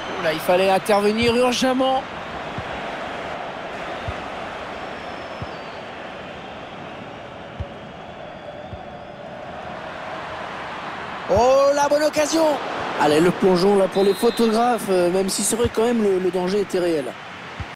Là, il fallait intervenir urgemment. Oh, la bonne occasion! Allez, le plongeon là pour les photographes, même si c'est vrai quand même le danger était réel.